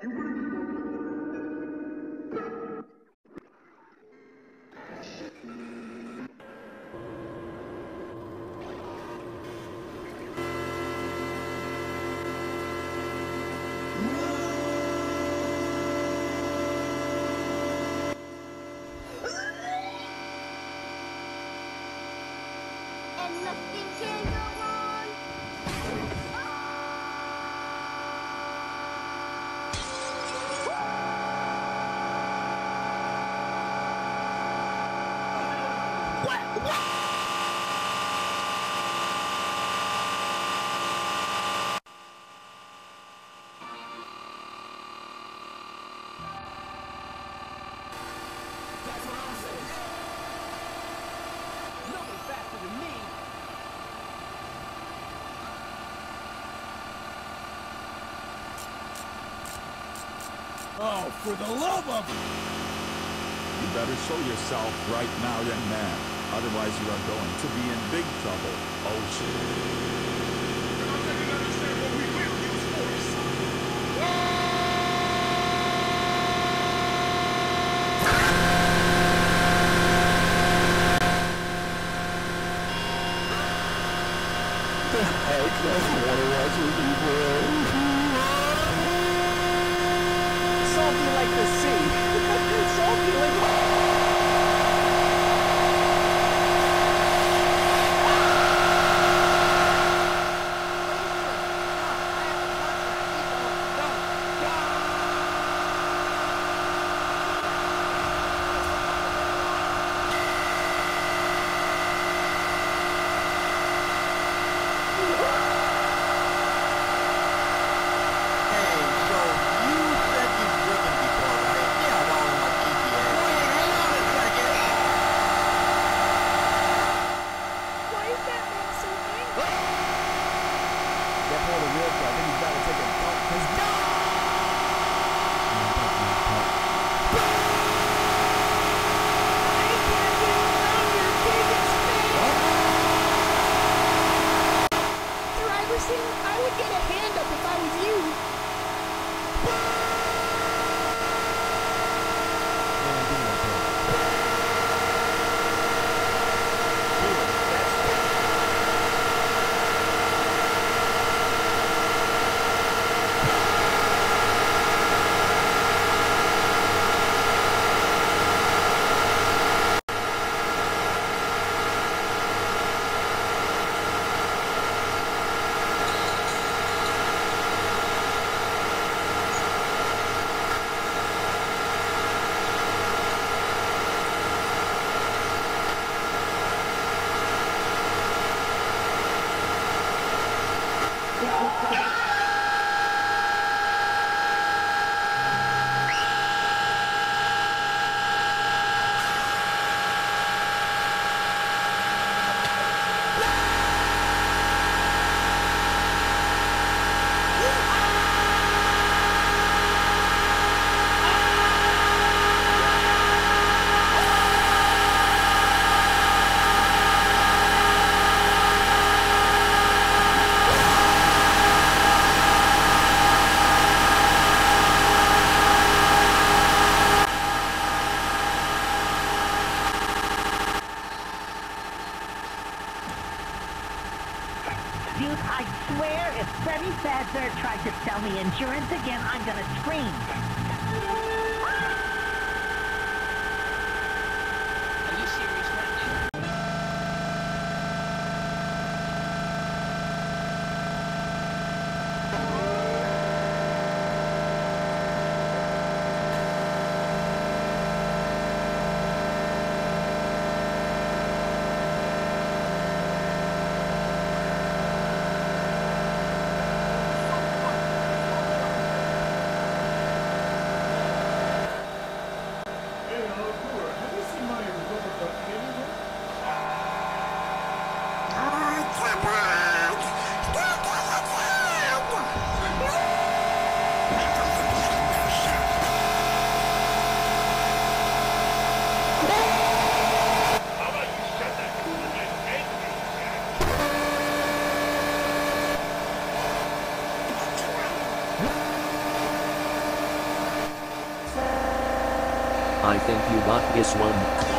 And nothing can go wrong. That's what I'm saying. Nobody faster than me. Oh, for the love of... You better show yourself right now, young man. Otherwise you are going to be in big trouble. Oh shit. I don't think you understand what we will use force. The heck? That's water watching people. Salty like the sea. Salty like... I would get a hand up if I was you. Dude, I swear if Freddy Fazbear tries to sell me insurance again, I'm gonna scream. Are you serious right now? I think you got this one.